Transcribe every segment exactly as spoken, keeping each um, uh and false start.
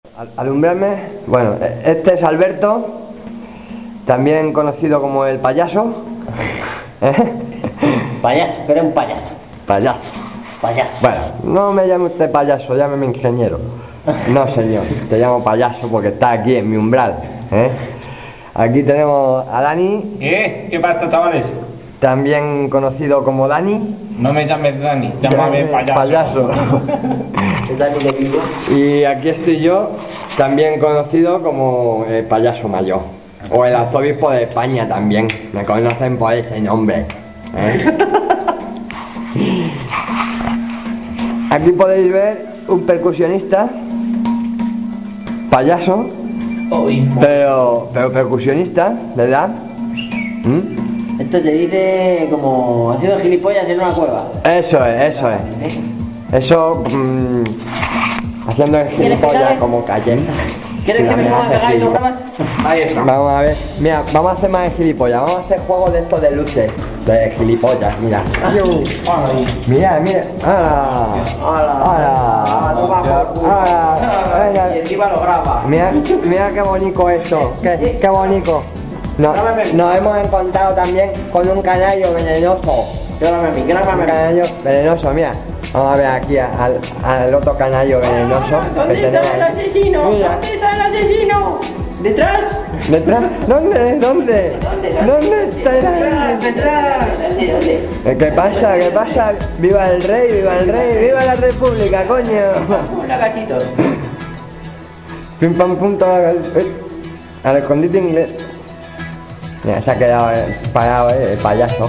Al alumbrarme, bueno, este es Alberto, también conocido como el payaso. ¿Eh? Payaso, pero un payaso. Payaso. Payaso. Bueno, no me llame usted payaso, llámeme ingeniero. No, señor, te llamo payaso porque está aquí en mi umbral. ¿Eh? Aquí tenemos a Dani. ¿Qué? ¿Qué pasa, chavales? También conocido como Dani. No me llames Dani, llámame payaso. Payaso. Y aquí estoy yo, también conocido como el payaso mayor. O el arzobispo de España también. Me conocen por ese nombre. ¿Eh? Aquí podéis ver un percusionista, payaso, pero, pero percusionista, ¿verdad? ¿Mm? Esto se dice como haciendo gilipollas en una cueva. Eso es, eso es. Eso, mmm, haciendo el gilipollas como cayendo. ¿Quieres que me ponga a pegar y lo grabas? Ahí está. Vamos a ver, mira, vamos a hacer más de gilipollas, vamos a hacer juegos de estos de luces, de gilipollas, mira. Mira, mira, ¡hala! ¡hala! ¡hala! Y encima lo graba. Mira, mira qué bonito esto, qué, qué bonito. Nos, nos hemos encontrado también con un canario venenoso. Grábame a mí, grábame a mí. Un canario venenoso, mira. Vamos a ver aquí a, al, al otro canario venenoso. ¿Dónde está el asesino? Mira. ¿Dónde está el asesino? ¿Detrás? ¿Detrás? ¿Dónde? ¿Dónde? ¿Dónde está el Detrás, detrás. ¿Dónde, dónde? ¿Qué pasa? ¿Qué pasa? ¡Viva el rey! ¡Viva el rey! ¡Viva la república, coño! Hola, gatitos. Pim pam pum, todo al escondite inglés. Mira, se ha quedado eh, parado eh, el payaso.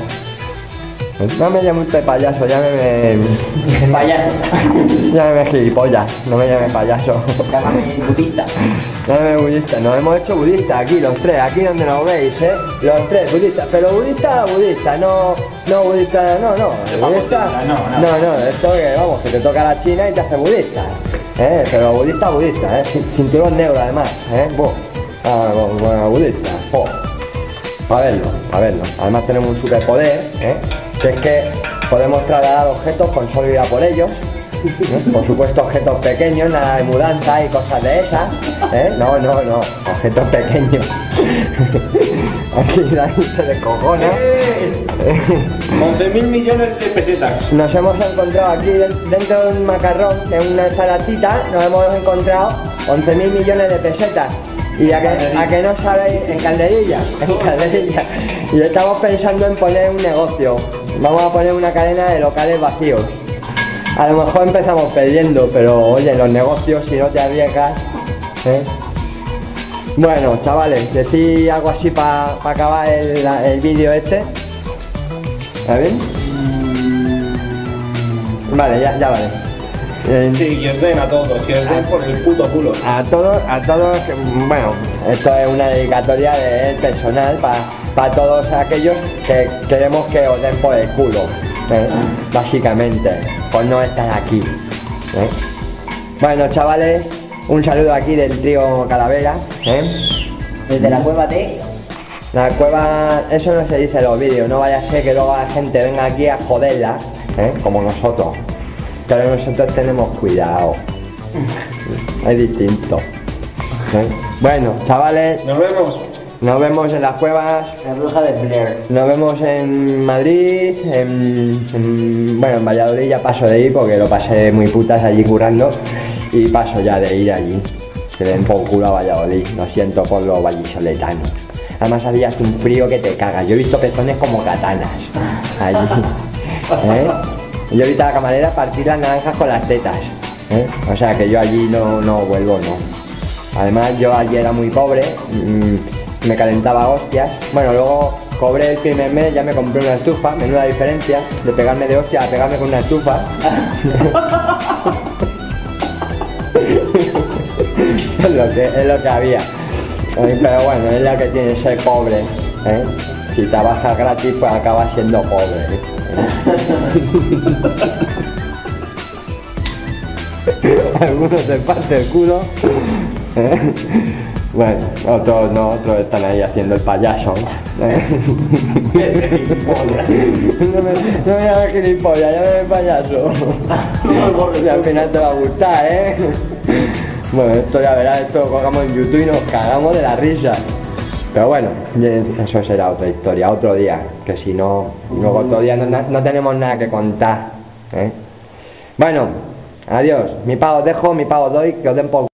No me llame usted payaso, llámeme... Payaso. Llámeme gilipollas, no me llame payaso. Llámame budista. Llámeme budista, nos hemos hecho budistas aquí, los tres, aquí donde nos veis, ¿eh? Los tres budistas, pero budista, budista, no... No, budista, no, no, budista... No, no. No, no, esto que, vamos, que te toca la China y te hace budista, ¿eh? Pero budista, budista, ¿eh? Cinturón negro además, ¿eh? Buh. Ah, bueno, budista, oh. A verlo, a verlo. Además tenemos un superpoder, ¿eh? Que es que podemos trasladar objetos con solo ir a por ellos. ¿Eh? Por supuesto objetos pequeños, nada de mudanza y cosas de esas. ¿Eh? No, no, no, objetos pequeños. Aquí Dani se descojona. once mil millones de pesetas. Nos hemos encontrado aquí dentro de un macarrón, de una salatita, nos hemos encontrado once mil millones de pesetas. Y a que, a que no sabéis, en Calderilla, en Calderilla. Y estamos pensando en poner un negocio. Vamos a poner una cadena de locales vacíos. A lo mejor empezamos perdiendo, pero oye, los negocios, si no te arriesgas, ¿eh? Bueno, chavales, decid algo así para pa acabar el, el vídeo este. ¿Está bien? Vale, ya, ya vale. Eh, Sí, que os den a todos, que os den por el puto culo. A todos, a todos, bueno, esto es una dedicatoria de personal para pa todos aquellos que queremos que os den por el culo, ¿eh? Básicamente, por no estar aquí, ¿eh? Bueno, chavales, un saludo aquí del trío Calavera, ¿eh? Desde la cueva de... La cueva, eso no se dice en los vídeos, no vaya a ser que luego la gente venga aquí a joderla, ¿eh? Como nosotros. Pero nosotros tenemos cuidado. Es distinto, ¿eh? Bueno, chavales, Nos vemos. nos vemos en las cuevas. La bruja de Blair. Nos vemos en Madrid, en, en, bueno, en Valladolid ya paso de ir porque lo pasé muy putas allí currando y paso ya de ir allí. Que den por culo a Valladolid, lo siento por los vallisoletanos. Además había un frío que te cagas, yo he visto pezones como katanas allí, ¿eh? Yo ahorita a la camarera partir las naranjas con las tetas, ¿eh? O sea que yo allí no, no vuelvo, no. Además yo allí era muy pobre, mmm, me calentaba hostias. Bueno, luego cobré el primer mes, ya me compré una estufa, menuda diferencia de pegarme de hostia a pegarme con una estufa. es, lo que, es lo que había. Pero bueno, es lo que tiene ser pobre, ¿eh? Si trabajas gratis pues acabas siendo pobre, ¿eh? Algunos se parte el culo, ¿eh? Bueno, otros no, otros están ahí haciendo el payaso, ¿eh? No me, no me llames gilipollas, llámame payaso. Y al final te va a gustar, ¿eh? Bueno, esto ya verás, esto lo colgamos en YouTube y nos cagamos de la risa. Pero bueno, eso será otra historia, otro día. Que si no, luego otro día no, no tenemos nada que contar, ¿eh? Bueno, adiós. Mi pavo os dejo, mi pavo os doy, que os den por